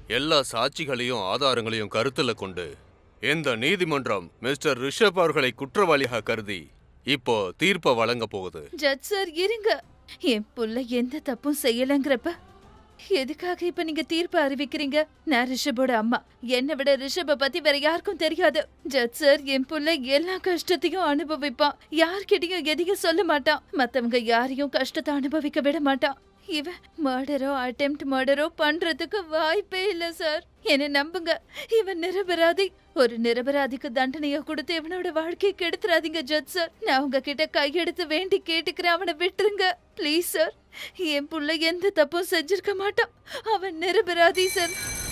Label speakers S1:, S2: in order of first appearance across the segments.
S1: எல்லா சாட்சிகளையும் ஆதாரங்களையும் கருத்துல கொண்டு இந்த நீதிமன்றம் மிஸ்டர் ரிஷப் அவர்களை குற்றவாளியாக கருதி இப்போ தீர்ப்பை வழங்க போகுது.
S2: ஜட்ஜ் சார் இருங்க, என் புள்ள எந்த தப்பும் செய்யலங்கிறப்ப எதுக்காக இப்ப நீங்க தீர்ப்பு அறிவிக்கிறீங்க? நான் ரிஷபோட அம்மா, என்னை விட ரிஷப பத்தி வேற யாருக்கும் தெரியாது. ஜட்ஜ் சார், என் புள்ள எல்லா கஷ்டத்தையும் அனுபவிப்பான், யார்கிட்டயும் எதையும் சொல்ல மாட்டான், மத்தவங்க யாரையும் கஷ்டத்தை அனுபவிக்க விட மாட்டான். இவன் மர்டரோ அட்டெம்ப்ட் மர்டரோ பண்றதுக்கு வாய்ப்பே இல்ல சார். என்ன நம்புங்க, இவன் நிரபராதி. ஒரு நிரபராதிக்கு தண்டனையை கொடுத்து இவனோட வாழ்க்கையை கெடுத்துறாதீங்க ஜட்ஜ் சார். நான் உங்ககிட்ட கையெடுத்து வேண்டி கேட்டுக்கிறேன், அவனை விட்டுருங்க ப்ளீஸ் சார். என் புள்ள எந்த தப்பும் செஞ்சிருக்க மாட்டான், அவன் நிரபராதி சார்.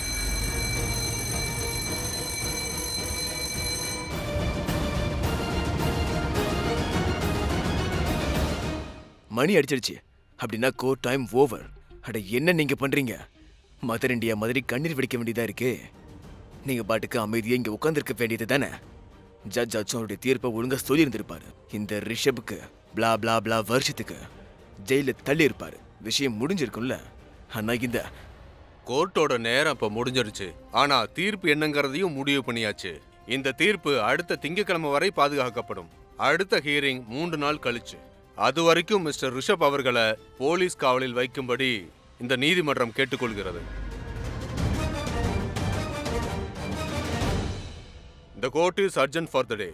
S3: மணி அடிச்சிருச்சு அப்படின்னா கோர்ட் டைம் ஓவர். அட என்ன நீங்க பண்றீங்க? மதர் இந்தியா மாதிரி கண்ணீர் வெடிக்க வேண்டியதா இருக்கு. நீங்க பாட்டுக்கு அமைதியா இங்க உட்கார்ந்துருக்க வேண்டியது தானே. ஜட்ஜ் அவருடைய தீர்ப்பை ஒழுங்கா சொல்லி இருந்திருப்பாரு. இந்த ரிஷபுக்கு பிளா பிளா பிளா வருஷத்துக்கு ஜெயில தள்ளி இருப்பாரு. விஷயம் முடிஞ்சிருக்கும்ல. ஆனா இந்த
S1: கோர்ட்டோட நேரம் இப்ப முடிஞ்சிருச்சு. ஆனா தீர்ப்பு என்னங்கிறதையும் முடிவு பண்ணியாச்சு. இந்த தீர்ப்பு அடுத்த திங்கட்கிழமை வரை பாதுகாக்கப்படும். அடுத்த ஹியரிங் 3 நாள் கழிச்சு. அது வரைக்கும் மிஸ்டர் ரிஷப் அவர்களை போலீஸ் காவலில் வைக்கும்படி இந்த நீதிமன்றம் கேட்டுக்கொள்கிறது. The court is adjourned for the day.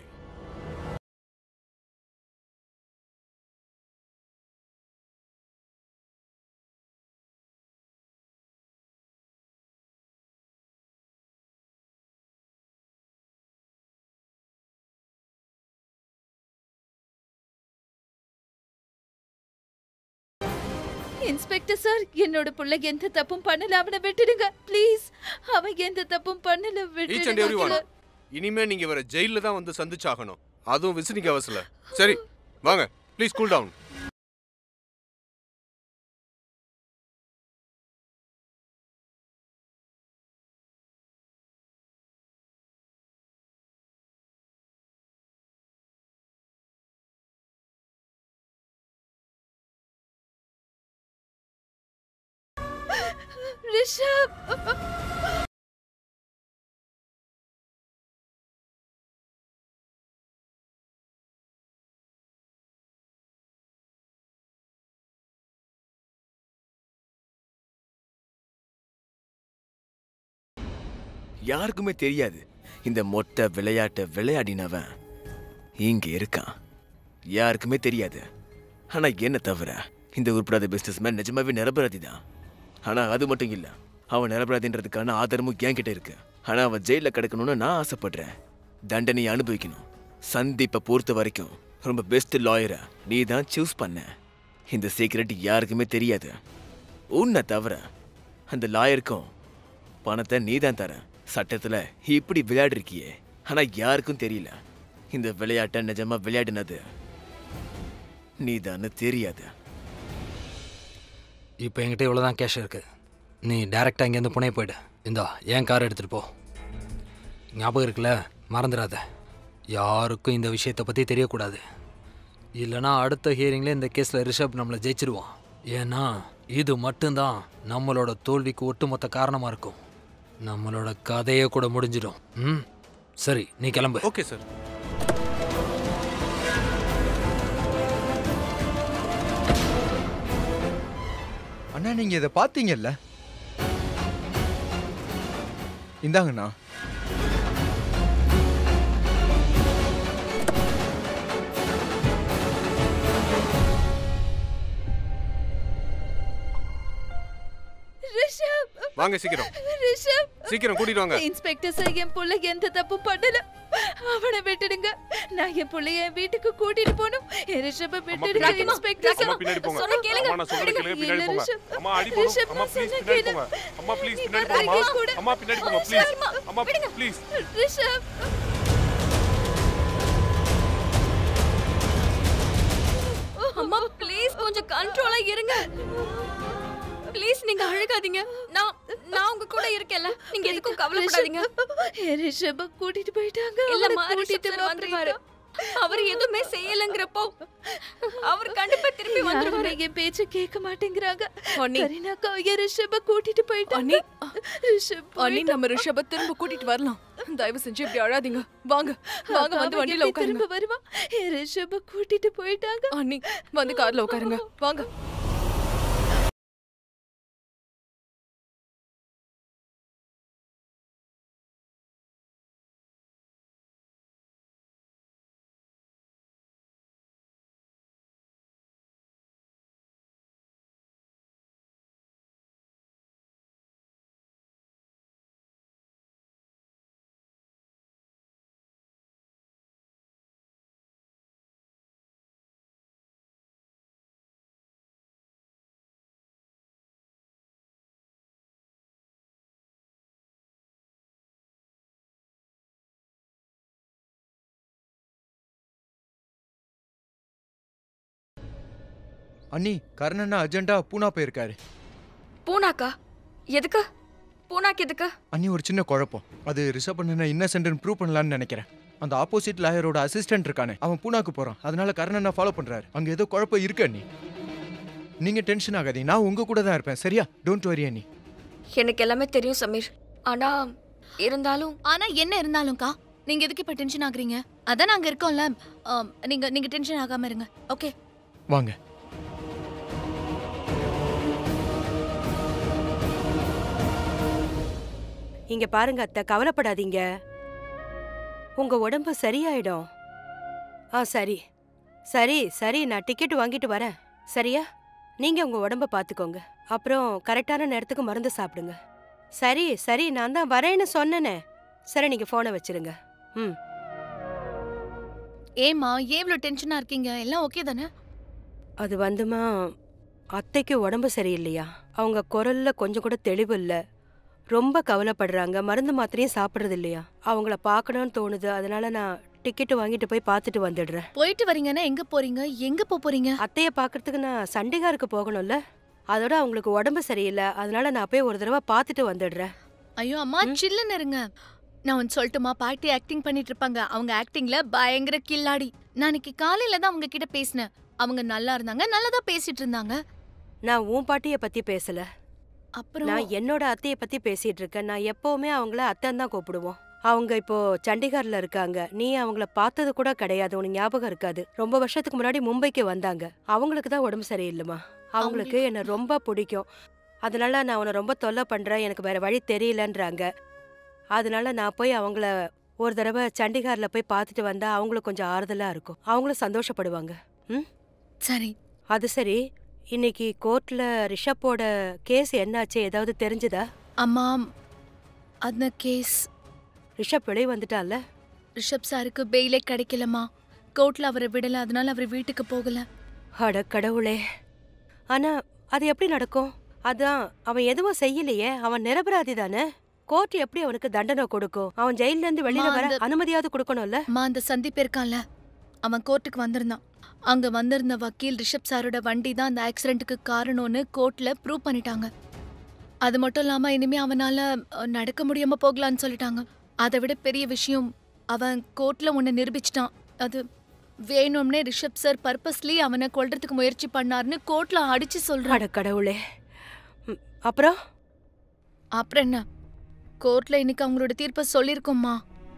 S2: Inspector sir, என்னோட புள்ள எந்த தப்பும் பண்ணல, அவனை விட்டுடுங்க ப்ளீஸ். அவன் எந்த தப்பும் பண்ணல, விட்டுடுங்க.
S1: இனிமே நீங்க வர ஜெயில தான் வந்து சந்திச்சாகணும், அதுவும் விசிட்டிங் அவர்ஸ்ல. சரி வாங்க, ப்ளீஸ் கூல் டவுன்.
S2: ரிஷப்,
S3: யாருக்குமே தெரியாது இந்த மொட்டை விளையாட்டை விளையாடினவன் இங்க இருக்கான். யாருக்குமே தெரியாது. ஆனா என்ன தவிர இந்த உருப்படாத பிசினஸ் மேன் நிஜமாவே நிரபராதி தான். ஆனா அது மட்டும் இல்ல, அவன் நிரபராதின்றதுக்கான ஆதாரமும் என்கிட்ட இருக்கு. ஆனா அவன் ஜெயில கிடக்கணும்னு நான் ஆசைப்படுறேன். தண்டனையை அனுபவிக்கணும். சந்தீப்பை பொறுத்த வரைக்கும் ரொம்ப பெஸ்ட் லாயரை நீ தான் சூஸ் பண்ண. இந்த சீக்ரெட் யாருக்குமே தெரியாது. உன்னை தவிர அந்த லாயருக்கும் பணத்தை நீ தான் தர. சட்டத்துல இப்படி விளையாடிருக்கியே, ஆனா யாருக்கும் தெரியல இந்த விளையாட்டை நிஜமா விளையாடினது நீதான்னு தெரியாது.
S4: இப்போ என்கிட்ட இவ்வளோதான் கேஷ் இருக்கு. நீ டைரெக்டாக இங்கேருந்து புனே போய்டு. இந்தா என் கார் எடுத்துகிட்டு போ. ஞாபகம் இருக்குல்ல, மறந்துடாத. யாருக்கும் இந்த விஷயத்தை பற்றி தெரியக்கூடாது. இல்லைனா அடுத்த ஹியரிங்கில் இந்த கேஸில் ரிஷப் நம்மளை ஜெயிச்சிருவான். ஏன்னா இது மட்டும்தான் நம்மளோட தோல்விக்கு ஒட்டுமொத்த காரணமாக இருக்கும். நம்மளோட கதையே கூட முடிஞ்சிடும். சரி, நீ கிளம்பு.
S1: Okay sir.
S5: அண்ணா, நீங்க இதை பார்த்தீங்கல்ல? இந்தாங்கண்ணா.
S1: வாங்க சீக்கிரம்.
S2: ரிஷப்,
S1: சீக்கிரம் கூட்டிட்டு வாங்க.
S2: இன்ஸ்பெக்டர் சார், என் புள்ள எந்த தப்பும் பண்ணல, அவனை விட்டுடுங்க. நான் என் புள்ளைய வீட்டுக்கு கூட்டிட்டு போணும். ரிஷப விட்டுடுங்க இன்ஸ்பெக்டர் சார்.
S1: பின்னாடி போங்க.
S2: சொன்ன கேளுங்க.
S1: அம்மா நான் சொல்றத கேளுங்க, பின்னாடி போங்க. அம்மா அடி போங்க. அம்மா ப்ளீஸ் பின்னாடி போங்க. அம்மா ப்ளீஸ் பின்னாடி போங்க. அம்மா பின்னாடி போங்க ப்ளீஸ். அம்மா ப்ளீஸ்.
S2: ரிஷப்,
S6: அம்மா ப்ளீஸ் கொஞ்சம் கண்ட்ரோலா இருங்க. ப்ளீஸ் நீங்க அழுகாதீங்க. நான் உங்க கூட இருக்கேன்ல, நீங்க எதுக்கும் கவலைப்படாதீங்க.
S2: ரிஷப கூட்டிட்டு போயிட்டாங்க.
S6: இல்லம்மா, கூட்டிட்டு வந்துருவாரு. அவர் எதுவுமே செய்யலங்கிறப்போ அவர் கண்டிப்பா திருப்பி வந்துருவாரு.
S2: என் பேச்ச கேட்க மாட்டேங்கிறாங்க.
S6: அண்ணி.
S2: கரீனாக்கா ரிஷப கூட்டிட்டு போயிட்டாங்க.
S6: அண்ணி.
S2: ரிஷப்
S6: அண்ணி, நம்ம ரிஷப திரும்ப கூட்டிட்டு வரலாம். தயவு செஞ்சு இப்படி அழாதீங்க. வாங்க வாங்க, வந்து வண்டியில உட்காருங்க.
S2: திரும்ப வருவா. ரிஷப கூட்டிட்டு போயிட்டாங்க.
S6: அண்ணி, வந்து கார்ல உட்காருங்க. வாங்க.
S5: அண்ணி கர்ணண்ணா அர்ஜென்ட்டா பூனா போயிருக்காரு.
S6: பூனாக்கா? எதுக்கு? பூனாக்கு எதுக்கு?
S5: அண்ணி ஒரு சின்ன குழப்பம். அது ரிஷப் அண்ணனை இன்னசென்ட்னு ப்ரூவ் பண்ணலான்னு நினைக்கிறேன். அந்த ஆப்போசிட் லாயரோட அசிஸ்டன்ட் இருக்கானே, அவன் பூனாக்கு போறான். அதனால கர்ணண்ணா ஃபாலோ பண்றாரு. அங்க ஏதோ குழப்பம் இருக்கு அண்ணி. நீங்க டென்ஷன் ஆகாதீங்க, நான் உங்க கூட தான் இருப்பேன். சரியா? டோன்ட் வரி அண்ணி.
S6: எனக்கு எல்லாமே தெரியும் சமீர். ஆனா
S2: என்ன இருந்தாலும்க்கா நீங்க எதுக்கு இப்ப டென்ஷன் ஆகுறீங்க? அதான் நாங்க இருக்கோம்ல. நீங்க டென்ஷன் ஆகாம இருங்க. ஓகே
S5: வாங்க.
S7: இங்க பாருங்க அத்தை, கவலைப்படாதீங்க. உங்க உடம்பு சரியாயிடும். சரி சரி சரி, நான் டிக்கெட் வாங்கிட்டு வரேன். சரியா? நீங்க உங்க உடம்ப பாத்துக்கோங்க. அப்புறம் கரெக்டான நேரத்துக்கு மருந்து சாப்பிடுங்க. சரி சரி, நான் தான் வரேன்னு சொன்னேனே. சரி, நீங்க போனை வச்சிருங்க.
S2: ஏமா ஏன் இவ்ளோ டென்ஷனா இருக்கீங்க? எல்லாம் ஓகே தானே?
S7: அது வந்துமா, அத்தைக்கு உடம்பு சரியில்லையா? அவங்க குரல்ல கொஞ்சம் கூட தெளிவு இல்ல. ரொம்ப கவலைப்படுறாங்க. மருந்து மாத்திரையும் சாப்பிடுறது இல்லையா? அவங்கள பார்க்கணும்னு தோணுது. அதனால நான் டிக்கெட் வாங்கிட்டு போய் பார்த்துட்டு வந்துடுறேன்.
S2: போயிட்டு வரீங்கன்னா எங்க போறீங்க? எங்க போறீங்க?
S7: அத்தைய பார்க்கறதுக்கு நான் சண்டிகாருக்கு போகணும்ல. அதோட அவங்களுக்கு உடம்பு சரியில்லை. அதனால நான் போய் ஒரு தடவை பார்த்துட்டு வந்துடுறேன்.
S2: ஐயோ அம்மா, சில்லுன்னு இருங்க. நான் ஒன்னு சொல்லட்டுமா? பாட்டி ஆக்டிங் பண்ணிட்டு இருப்பாங்க. அவங்க ஆக்டிங்ல பயங்கர கில்லாடி. நான் இன்னைக்கு காலையில தான் அவங்க கிட்ட பேசினேன். அவங்க நல்லா இருந்தாங்க, நல்லதா பேசிட்டு இருந்தாங்க.
S7: நான் உன் பாட்டிய பத்தி பேசல.
S2: அப்புறம்
S7: நான் என்னோட அத்தைய பத்தி பேசிட்டு இருக்கேன். நான் எப்பவுமே அவங்கள அத்தைன்னு தான் கூப்பிடுவோம். அவங்க இப்போ சண்டிகார்ல இருக்காங்க. நீ அவங்கள பார்த்தது கூட கிடையாது. உனக்கு ஞாபகம் இருக்காது. ரொம்ப வருஷத்துக்கு முன்னாடி மும்பைக்கு வந்தாங்க. அவங்களுக்கு தான் உடம்பு சரியில்லைமா. அவங்களுக்கு என்ன ரொம்ப பிடிக்கும். அதனால நான் உன்னை ரொம்ப தொல்லை பண்றேன், எனக்கு வேற வழி தெரியலன்றாங்க. அதனால நான் போய் அவங்கள ஒரு தடவை சண்டிகார்ல போய் பார்த்துட்டு வந்தா அவங்களுக்கு கொஞ்சம் ஆறுதலா இருக்கும். அவங்களும் சந்தோஷப்படுவாங்க.
S2: சரி.
S7: அது சரி, இன்னைக்கு கோர்ட்ல ரிஷப்போட கேஸ் என்னாச்சு? ஏதாவது தெரிஞ்சுதா?
S2: அம்மா, அந்த கேஸ்
S7: ரிஷப் வெளியே வந்துட்டான்ல?
S2: ரிஷப் சாருக்கு பெயிலே கிடைக்கலமா. கோர்ட்ல அவரை விடல. அதனால அவர் வீட்டுக்கு போகல.
S7: அட கடவுளே. ஆனா அது எப்படி நடக்கும்? அதான் அவன் எதுவும் செய்யலையே. அவன் நிரபராதி தானே. கோர்ட் எப்படி அவனுக்கு தண்டனை கொடுக்கும்? அவன் ஜெயில இருந்து வெளியில வர அனுமதியாவது கொடுக்கணும்ல?
S2: அந்த சந்தீப் இருக்கான்ல, அவன் கோர்ட்டுக்கு வந்திருந்தான். அங்க வந்திருந்த வக்கீல் ரிஷப் சாரோட வண்டி தான் அந்த ஆக்சிடென்ட்டுக்கு காரணம்னு கோர்ட்ல ப்ரூவ் பண்ணிட்டாங்க. அது மட்டும் இல்லாம இனிமே அவனால நடக்க முடியாம போகலான்னு சொல்லிட்டாங்க. அதை விட பெரிய விஷயம், அவன் கோர்ட்ல ஒன்னு நிரூபிச்சிட்டான். அது வேணும்னே ரிஷப் சார் பர்பஸ்லி அவனை கொல்றதுக்கு முயற்சி பண்ணாருன்னு கோர்ட்ல அடிச்சு சொல்றான்.
S7: அட கடவுளே. அப்புறம்
S2: என்ன, கோர்ட்ல இன்னைக்கு அவங்களோட தீர்ப்பை சொல்லிருக்கோம்மா.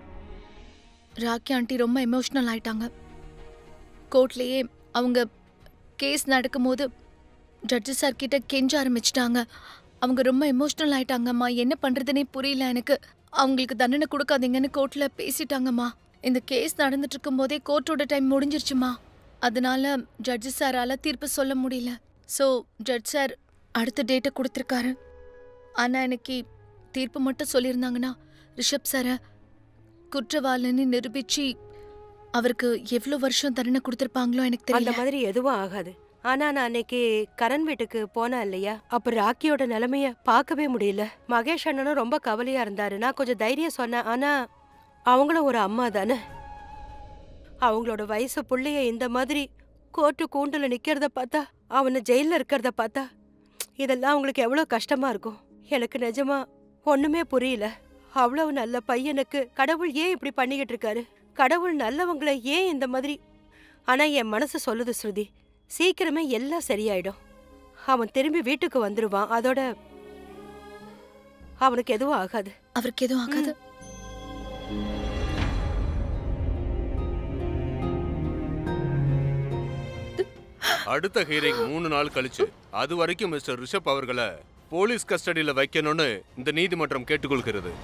S2: ராக்கி ஆண்டி ரொம்ப எமோஷனல் ஆயிட்டாங்க. கோர்ட்லயே அவங்க கேஸ் நடக்கும்போது ஜட்ஜு சார் கிட்ட கெஞ்ச ஆரம்பிச்சிட்டாங்க. அவங்க ரொம்ப எமோஷனல் ஆயிட்டாங்கம்மா. என்ன பண்றதுன்னே புரியல எனக்கு. அவங்களுக்கு தண்டனை கொடுக்காதீங்கன்னு கோர்ட்ல பேசிட்டாங்கம்மா. இந்த கேஸ் நடந்துட்டு இருக்கும் போதே கோர்ட்டோட டைம் முடிஞ்சிருச்சுமா. அதனால ஜட்ஜு சாரால தீர்ப்பு சொல்ல முடியல. ஸோ ஜட்ஜ் சார் அடுத்த டேட்டை கொடுத்துருக்காரு. ஆனா எனக்கு தீர்ப்பு மட்டும் சொல்லியிருந்தாங்கன்னா ரிஷப் சாரை குற்றவாளின்னு நிரூபிச்சு அவருக்கு எவ்வளவு வருஷம் தண்டனை கொடுத்திருப்பாங்களோ எனக்கு தெரியல.
S7: அந்த மாதிரி எதுவும் ஆகாது. ஆனா நான் அன்னைக்கு கரண் வீட்டுக்கு போனா இல்லையா, அப்ப ராக்கியோட நிலைமைய பார்க்கவே முடியல. மகேஷ் அண்ணனும் ரொம்ப கவலையா இருந்தாரு. நான் கொஞ்சம் தைரியம் சொன்னேன். ஆனா அவங்களும் ஒரு அம்மா தானே. அவங்களோட வயசு புள்ளைய இந்த மாதிரி கோர்ட்டு கூண்டுல நிக்கிறத பார்த்தா, அவனை ஜெயில இருக்கிறத பார்த்தா, இதெல்லாம் அவங்களுக்கு எவ்வளவு கஷ்டமா இருக்கும். எனக்கு நிஜமா ஒண்ணுமே புரியல. அவ்வளவு நல்ல பையனுக்கு கடவுள் ஏன் இப்படி பண்ணிக்கிட்டு இருக்காரு? கடவுள் நல்லவங்களை ஏன் இந்த மாதிரி? ஆனா என் மனசு சொல்லுது ஸ்ருதி, சீக்கிரமே எல்லாம் சரியாயிடும். அவன் திரும்பி வீட்டுக்கு வந்துருவான். அதோட அவனுக்கு எதுவும் ஆகாது.
S6: அவருக்கு எதுவும் ஆகாது.
S1: அடுத்த ஹியரிங் 3 நாள் கழிச்சு. அது வரைக்கும் மிஸ்டர் ரிஷப் அவர்களை போலீஸ் கஸ்டடியில வைக்கணும்னு இந்த நீதிமன்றம் கேட்டுக்கொள்கிறது.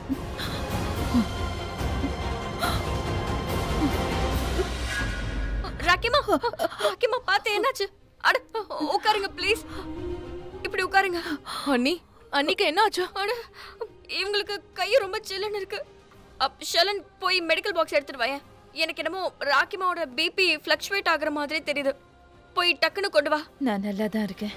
S6: ராக்கிமா, ராக்கிமா பாத்து என்னாச்சு? அட உட்காருங்க ப்ளீஸ். இப்படி உட்காருங்க. அன்னிக்கு என்ன ஆச்சு? அட இவங்களுக்கு கை ரொம்ப சில்லுன்னு இருக்கு. ஷலன் போய் மெடிக்கல் பாக்ஸ் எடுத்துட்டு வாயேன். எனக்கு என்னமோ ராக்கிமாவோட பிபி ஃப்ளக்சுவேட் ஆகுற மாதிரி தெரியுது. போய் டக்குன்னு கொண்டு வா.
S2: நான் நல்லா தான் இருக்கேன்.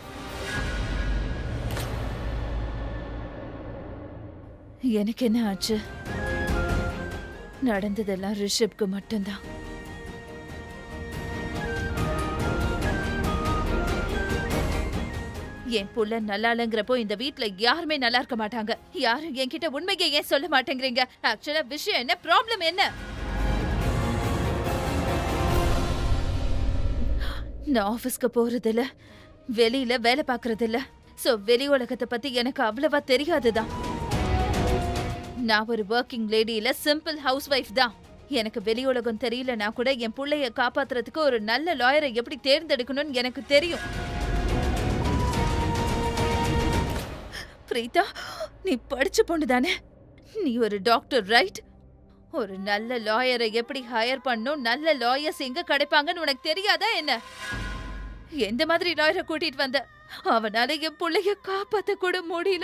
S2: எனக்கு என்ன ஆச்சு? நடந்ததெல்லாம் ரிஷப்க்கு மட்டும்தான். என் புள்ள நல்லா இல்லைங்கிறப்போ இந்த வீட்ல யாருமே நல்லா இருக்க மாட்டாங்க. யாரும் என்கிட்ட உண்மையை ஏன் சொல்ல மாட்டேங்கிறீங்க? ஆக்சுவலா விஷயம் என்ன? ப்ராப்ளம் என்ன? நான் ஆபீஸ்க்கு போறதில்ல, வெளியில வேலை பார்க்கறதில்ல. சோ வெளி உலகத்தை பத்தி எனக்கு அவ்வளவா தெரியாதுதான். நான் ஒரு ஒர்க்கிங் லேடி இல்ல, சிம்பிள் ஹவுஸ் ஒய்ஃப் தான். எனக்கு வெளி உலகம் தெரியலனா கூட என் புள்ளைய காப்பாத்துறதுக்கு ஒரு நல்ல லாயரை எப்படி தேர்ந்தெடுக்கணும்னு எனக்கு தெரியும். பிரீதா, நீ படிச்ச பொண்ணு தானே? நீ ஒரு டாக்டர் ரைட்? ஒரு நல்ல லாயரை எப்படி ஹையர் பண்ணும், நல்ல லாயர்ஸ் எங்க கிடைப்பாங்கன்னு உனக்கு தெரியாதா என்ன? எந்த மாதிரி லாயரை கூட்டிட்டு வந்த? அவனால என் புள்ளைய காப்பாத்த கூட முடியல.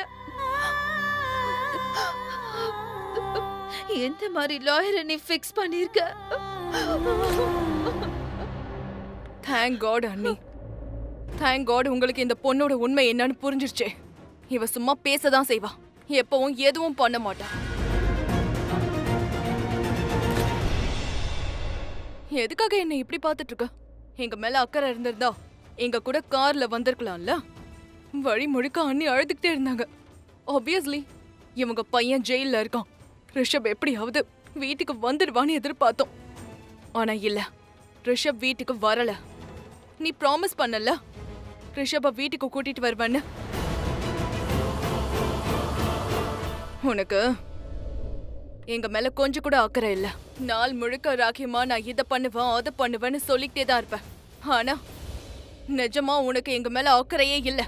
S2: எந்த மாதிரி லாயரை நீ ஃபிக்ஸ் பண்ணிருக்க?
S8: தேங்க் காட் அண்ணி, தேங்க் காட் உங்களுக்கு இந்த பொண்ணோட உண்மை என்னன்னு புரிஞ்சிருச்சே. இவ சும்மா பேசதான் செய்வா, எப்பவும் எதுவும் பண்ண மாட்டா. எதுக்காக என்ன இப்படி பார்த்துட்டு இருக்க? எங்க மேல அக்கறை இருந்திருந்தா எங்க கூட கார்ல வந்திருக்கலாம்ல. வழி முழுக்க அண்ணி அழுதுகிட்டே இருந்தாங்க. ஆப்வியஸ்லி இவங்க பையன் ஜெயில இருக்கான், ரிஷப் எப்படியாவது வீட்டுக்கு வந்துடுவான்னு எதிர்பார்த்தோம். ஆனா இல்ல, ரிஷப் வீட்டுக்கு வரல. நீ ப்ராமிஸ் பண்ணல ரிஷப வீட்டுக்கு கூட்டிட்டு வருவேன்னு. உனக்கு எங்க மேல கொஞ்சம் கூட அக்கறை இல்ல. நாள் முழுக்க ராக்கிமா நான் இதை பண்ணுவேன் அதை பண்ணுவேன்னு சொல்லிக்கிட்டே தான் இருப்பேன். ஆனா நிஜமா உனக்கு எங்க மேல அக்கறையே இல்ல.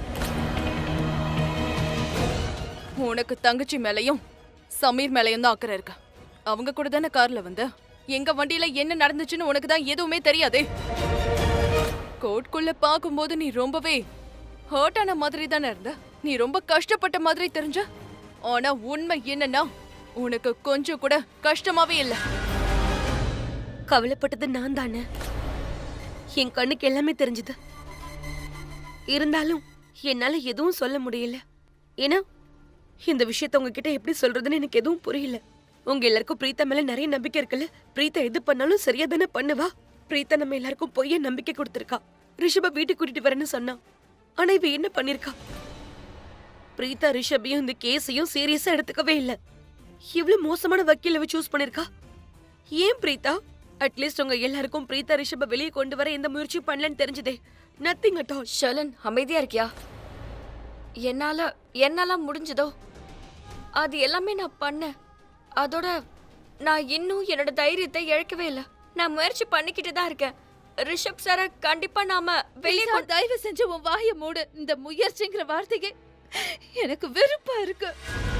S8: உனக்கு தங்கச்சி மேலையும் சமீர் மேலையும் தான் அக்கறை இருக்கு. அவங்க கூட தானே கார்ல வந்த. எங்க வண்டியில என்ன நடந்துச்சுன்னு உனக்கு தான் எதுவுமே தெரியாதே. கோர்ட்குள்ள பாக்கும்போது நீ ரொம்பவே ஹர்ட் ஆன மாதிரி தானே இருந்த. நீ ரொம்ப கஷ்டப்பட்ட மாதிரி தெரிஞ்ச. ஆனா உண்மை என்னன்னா உனக்கு கொஞ்சம் கூட கஷ்டமாவே இல்ல.
S7: கவலைப்பட்டது நான் தானே. என் கண்ணுக்கு எல்லாமே தெரிஞ்சது. இருந்தாலும் என்னால எதுவும் சொல்ல முடியல. ஏன்னா இந்த விஷயத்த உங்ககிட்ட எப்படி சொல்றதுன்னு எனக்கு எதுவும் புரியல. உங்க எல்லாருக்கும் பிரீத்தா மேல நிறைய நம்பிக்கை இருக்குல்ல. பிரீத்தா எது பண்ணாலும் சரியா தானே பண்ணுவா. பிரீத்தா நம்ம எல்லாருக்கும் பொய்ய நம்பிக்கை கொடுத்திருக்கா. ரிஷப வீட்டுக்கு கூட்டிட்டு வரேன்னு சொன்னா. ஆனா இவ என்ன பண்ணிருக்கா? பிரீத்தா ரிஷபையும் இந்த கேஸையும் சீரியஸா எடுத்துக்கவே இல்ல. இவ்வளவு மோசமான வக்கீல சூஸ் பண்ணிருக்கா. ஏன் பிரீத்தா? அட்லீஸ்ட் உங்க எல்லாருக்கும் பிரீத்தா ரிஷப வெளியே கொண்டு வர எந்த முயற்சியும் பண்ணலன்னு தெரிஞ்சதே. Nothing at all.
S6: ஷலன் அமைதியா இருக்கியா? என்னால முடிஞ்சதோ அது எல்லாமே நான் பண்ணேன். அதோட நான் இன்னும் என்னோட தைரியத்தை இழக்கவே இல்லை. நான் முயற்சி பண்ணிக்கிட்டு தான் இருக்கேன். ரிஷப் சார கண்டிப்பா நாம வெளியே
S2: தயவு செஞ்சு உன் வாயை மூடு. இந்த முயற்சிங்கிற வார்த்தையே எனக்கு வெறுப்பா இருக்கு.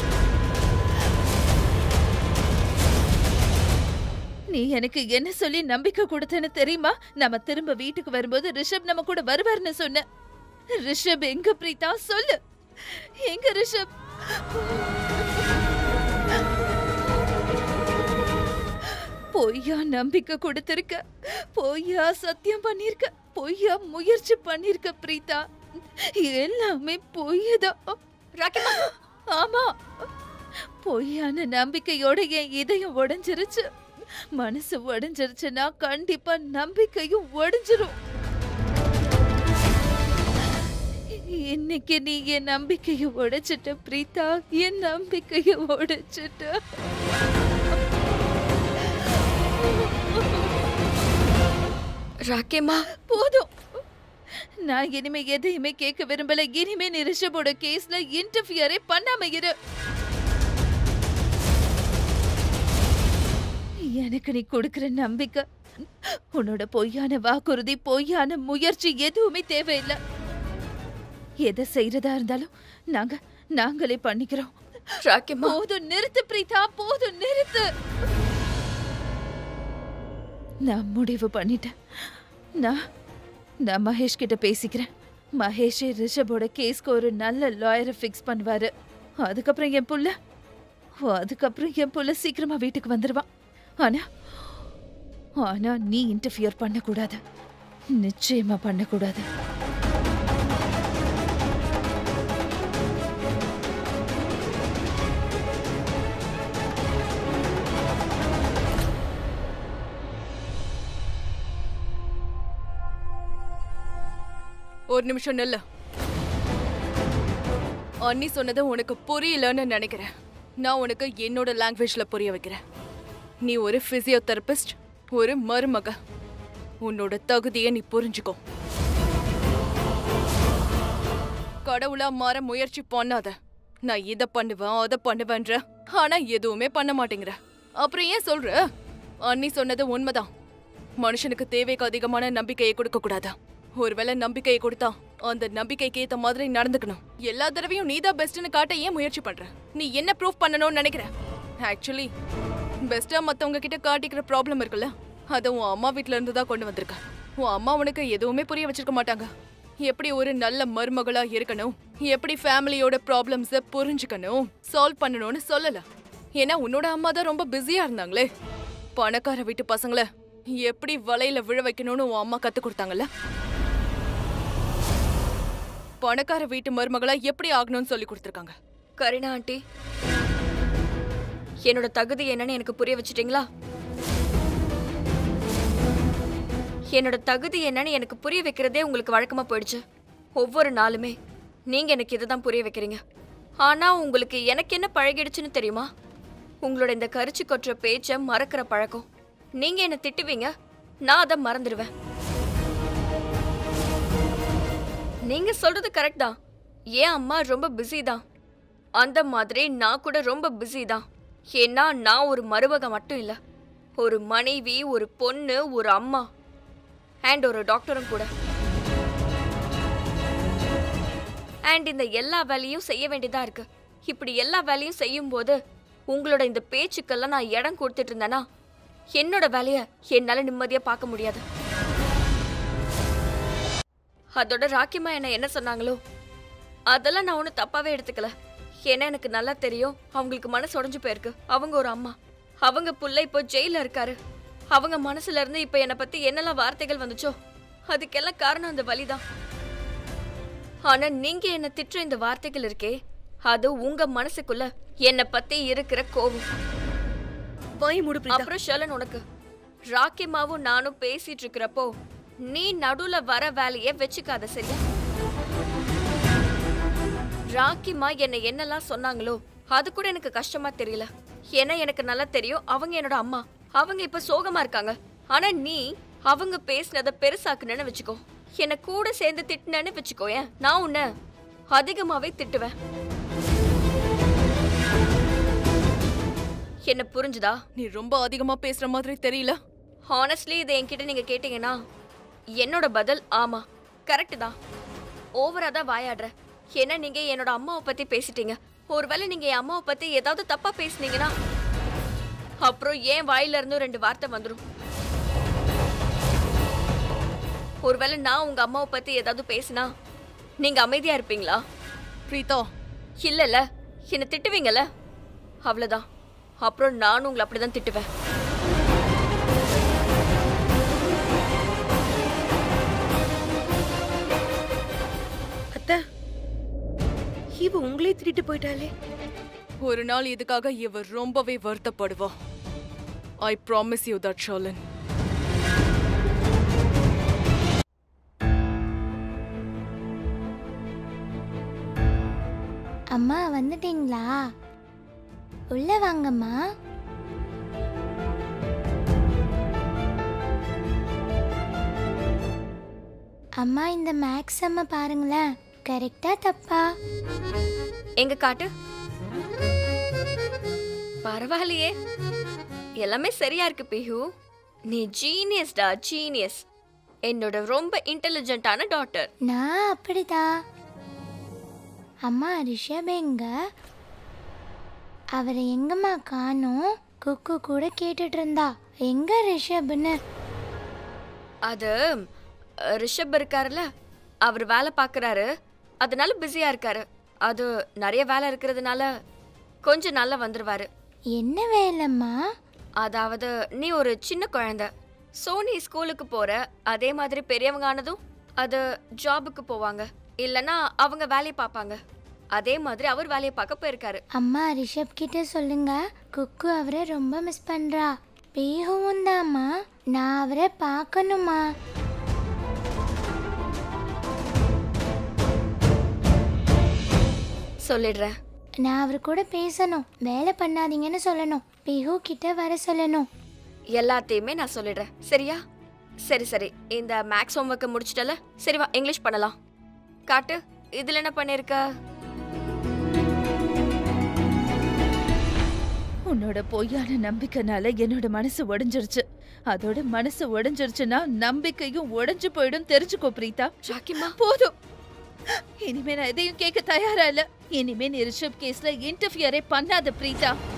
S2: நீ எனக்கு என்ன சொல்லி நம்பிக்கை கொடுத்தேன்னு தெரியுமா? நம்ம திரும்ப வீட்டுக்கு வரும்போது ரிஷப் நம்ம கூட வருவார்னு சொன்ன. ரிஷப் எங்க பிரீதா? சொல்லு, எங்க ரிஷப்? பொய்யா நம்பிக்கை கொடுத்திருக்க, பொய்யா சத்தியம் பண்ணிருக்க, பொய்யா முயற்சி பண்ணிருக்க பிரீதா. எல்லாமே பொய்யதான். ஆமா, பொய்யான நம்பிக்கையோட என் இதயம் உடைஞ்சிருச்சு. மனசு உடைஞ்சிருச்சுன்னா கண்டிப்பா நம்பிக்கையும் உடைஞ்சிரும். இன்னைக்கு நீ என் நம்பிக்கைய உடைச்சிட்ட பிரீதா, என் நம்பிக்கைய உடைச்சிட்ட.
S6: ராக்கிமா
S2: போதும். நான் இனிமே எதையுமே கேட்க விரும்பல. இனிமே நீ ரிஷபோட கேஸ்ல இன்டர்ஃபியரே பண்ணாம இரு. எனக்கு நீ கொடுக்கிற நம்பிக்கை, உன்னோட பொய்யான வாக்குறுதி, பொய்யான முயற்சி எதுவுமே தேவையில்லை. எதை செய்யறதா இருந்தாலும் நாங்களே பண்ணிக்கிறோம்.
S6: ராக்கிமா
S2: போதும், நிறுத்து பிரீதா, போதும், நிறுத்து. நான் முடிவு பண்ணிட்டேன். நான் மகேஷ் கிட்ட பேசிக்கிறேன். மகேஷே ரிஷபோட கேஸ்க்கு ஒரு நல்ல லாயரை ஃபிக்ஸ் பண்ணுவாரு. அதுக்கப்புறம் என் புள்ள சீக்கிரமா வீட்டுக்கு வந்துருவான். ஆனா நீ இன்டர்ஃபியர் பண்ணக்கூடாது. நிச்சயமா பண்ணக்கூடாது.
S8: ஒரு நிமிஷம் நெல்ல. அண்ணி சொன்னது உனக்கு புரியலன்னு நினைக்கிறேன். நான் உனக்கு என்னோட லாங்குவேஜ்ல புரிய வைக்கிறேன். நீ ஒரு பிசியோதெரபிஸ்ட், ஒரு மருமக. உன்னோட தகுதியை நீ புரிஞ்சுக்கோ. கடவுளா மாற முயற்சி பண்ணாத. நான் இதை பண்ணுவேன் அதை பண்ணுவேன்ற, ஆனா எதுவுமே பண்ண மாட்டேங்கிற. அப்புறம் ஏன் சொல்ற? அண்ணி சொன்னது உண்மைதான். மனுஷனுக்கு தேவைக்கு அதிகமான நம்பிக்கையை கொடுக்க கூடாதா? ஒருவேளை நம்பிக்கையை கொடுத்தா அந்த நம்பிக்கைக்கு ஏத்த மாதிரி நடந்துக்கணும். எல்லா தடவையும் நீதான் பெஸ்ட்னு காட்ட ஏன் முயற்சி பண்ற? நீ என்ன ப்ரூஃப் பண்ணணும்னு நினைக்கிற? ஆக்சுவலி பெஸ்டா மத்தவங்க கிட்ட காட்டிக்கிற ப்ராப்ளம் இருக்குல்ல, அதை உன் அம்மா வீட்டுல இருந்து தான் கொண்டு வந்திருக்க. உன் அம்மா உனக்கு எதுவுமே புரிய வச்சிருக்க மாட்டாங்க. எப்படி ஒரு நல்ல மருமகளா இருக்கணும், எப்படி ஃபேமிலியோட ப்ராப்ளம்ஸை புரிஞ்சுக்கணும், சால்வ் பண்ணணும்னு சொல்லல. ஏன்னா உன்னோட அம்மா தான் ரொம்ப பிஸியா இருந்தாங்களே. பணக்கார வீட்டு பசங்களை எப்படி வலையில விழ வைக்கணும்னு உன் அம்மா கத்து கொடுத்தாங்கல்ல. பணக்கார வீட்டு மருமகளா எப்படி ஆகணும்னு சொல்லி கொடுத்துருக்காங்க.
S6: கரீனா ஆண்டி, என்னோட தகுதி என்னன்னு எனக்கு புரிய வச்சிட்டீங்களா? என்னோட தகுதி என்னன்னு எனக்கு புரிய வைக்கிறதே உங்களுக்கு வழக்கமா போயிடுச்சு. ஒவ்வொரு நாளுமே நீங்க எனக்கு இதுதான் புரிய வைக்கிறீங்க. ஆனா உங்களுக்கு எனக்கு என்ன பழகிடுச்சுன்னு தெரியுமா? உங்களோட இந்த கரிச்சு கொட்டுற பேச்ச மறக்கிற பழக்கம். நீங்க என்ன திட்டுவீங்க, நான் அதை மறந்துடுவேன். நீங்க சொல்றது கரெக்ட் தான். ஏன் அம்மா ரொம்ப பிஸி தான், அந்த மாதிரி நான் கூட ரொம்ப பிஸி தான். ஏன்னா நான் ஒரு மருமக மட்டும் இல்ல, ஒரு மனைவி, ஒரு பொண்ணு, ஒரு அம்மா அண்ட் ஒரு டாக்டரும் கூட. அண்ட் இந்த எல்லா வேலையும் செய்ய வேண்டியதா இருக்கு. இப்படி எல்லா வேலையும் செய்யும் போது உங்களோட இந்த பேச்சுக்கெல்லாம் நான் இடம் கொடுத்துட்டு இருந்தேன்னா என்னோட வேலைய என்னால நிம்மதியா பார்க்க முடியாது. அதோட ராக்கிமா என்ன சொன்னாங்களோ அதெல்லாம் நான் ஒன்றும் தப்பாவே எடுத்துக்கல. ஏன்னா எனக்கு நல்லா தெரியும் அவங்களுக்கு மனசு உடைஞ்சு போயிருக்கு. அவங்க ஒரு அம்மா, அவங்க புள்ள இப்போ ஜெயில இருக்காரு. அவங்க மனசுல இருந்து இப்ப என்னை பத்தி என்னெல்லாம் வார்த்தைகள் வந்துச்சோ அதுக்கெல்லாம் காரணம் அந்த வலிதான். ஆனா நீங்க என்ன திட்டுற இந்த வார்த்தைகள் இருக்கே, அது உங்க மனசுக்குள்ள என்னை பத்தி இருக்கிற கோவம். அப்புறம் ஷலன், உனக்கு ராக்கிமாவும் நானும் பேசிட்டு இருக்கிறப்போ நீ நடுவுல வர வேலைய வச்சுக்காத, சரியா? ராக்கிமா என்னெல்லாம் சொன்னாங்களோ அது கூட எனக்கு கஷ்டமா தெரியல. ஏன்னா எனக்கு நல்லா தெரியும் அவங்க என்னோட அம்மா. அவங்க இப்ப சோகமா இருக்காங்க. ஆனா நீ அவங்க பேசினத பெருசாக்குன்னு வச்சுக்கோ, என்ன கூட சேர்ந்து திட்டினு வச்சுக்கோ, ஏன் நான் உன்னை அதிகமாவே திட்டுவேன். என்ன புரிஞ்சுதா?
S8: நீ ரொம்ப அதிகமா பேசுற மாதிரி தெரியல.
S6: ஹானஸ்ட்லி இதை என்கிட்ட நீங்க கேட்டீங்கன்னா என்னோட பதில் ஆமா, கரெக்ட் தான். ஓவரா தான் வாயாடுற. ஏன்னா நீங்க என்னோட அம்மாவை பத்தி பேசிட்டீங்க. ஒருவேளை நீங்க என் அம்மாவை பத்தி ஏதாவது தப்பா பேசுனீங்கன்னா அப்புறம் ஏன் வாயில இருந்து 2 வார்த்தை வந்துடும். ஒருவேளை நான் உங்க அம்மாவை பத்தி ஏதாவது பேசினா நீங்க அமைதியா இருப்பீங்களா?
S8: பிரீதா,
S6: இல்லல்ல, என்ன திட்டுவீங்கல்ல, அவ்வளவுதான். அப்புறம் நானும் உங்களை அப்படிதான் திட்டுவேன்.
S7: அத்தை, இவ உங்களே திட்டிட்டு போயிட்டாலே.
S8: ஒரு நாள் இதுக்காக இவ ரொம்பவே வருத்தப்படுவா. I promise you that Shalan.
S9: அம்மா வந்துட்டீங்களா? உள்ள வாங்கம்மா. அம்மா இந்த மேக்ஸ் அம்மா பாருங்களேன், கரெக்டா தப்பா?
S6: எங்க காட்டு. பரவாயில்லையே, எல்லாமே சரியா இருக்கு பிஹு. நீ ஜீனியஸ்டா, ஜீனியஸ். என்னோட ரொம்ப இன்டெலிஜென்ட்டான டாட்டர்.
S9: நான் அப்படிதான். அம்மா ரிஷப் எங்க? அவரை எங்கம்மா காணோம்? குக்கு கூட கேட்டுட்டு இருந்தா எங்க ரிஷப்னு.
S6: அது ரிஷப் இருக்காருல்ல, அவர் வேலை பார்க்கறாரு, அதனால பிஸியா இருக்காரு. அது நிறைய வேலை இருக்கிறதுனால கொஞ்ச நாள்ல வந்துருவாரு.
S9: என்ன வேலைம்மா?
S6: அதாவது நீ ஒரு சின்ன குழந்தை, சோ நீ ஸ்கூலுக்கு போற, அதே மாதிரி பெரியவங்க ஆனதும் அது ஜாபுக்கு போவாங்க, இல்லனா அவங்க வேலையை பார்ப்பாங்க. அதே மாதிரி அவர் வேலையை பார்க்க போயிருக்காரு.
S9: அம்மா ரிஷப் கிட்ட சொல்லுங்க, குக்கு அவரை ரொம்ப மிஸ் பண்றா. பேகவும் தாம்மா, நான் அவரை பார்க்கணுமா?
S6: சொல்லிடுறேன்.
S9: நான் அவர் கூட பேசணும், வேலை பண்ணாதீங்கன்னு சொல்லணும், பேஹு கிட்ட வர சொல்லணும்.
S6: எல்லாத்தையுமே நான் சொல்லிடுறேன், சரியா? சரி சரி, இந்த மேக்ஸ் ஹோம்ஒர்க்கை முடிச்சிட்டல, சரி வா இங்கிலீஷ் பண்ணலாம். காட்டு, இதுல என்ன பண்ணிருக்க?
S2: உன்னோட பொய்யான நம்பிக்கைனால என்னோட மனசு உடைஞ்சிருச்சு. அதோட மனசு உடைஞ்சிருச்சுன்னா நம்பிக்கையும் உடைஞ்சு போயிடும், தெரிஞ்சுக்கோ பிரீதா.
S6: ஜாக்கிமா
S2: போதும், இனிமே நான் எதையும் கேட்க தயாரா இல்ல. இனிமே நீ ரிஷப் கேஸ்ல இன்டர்ஃபியரே பண்ணாத பிரீதா.